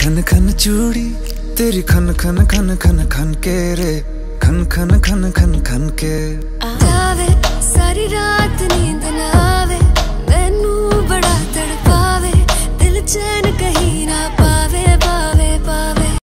खन खन चूड़ी तेरी खन खन खन खन खन के रे, खन खन खन खन खन के। गावे सारी रात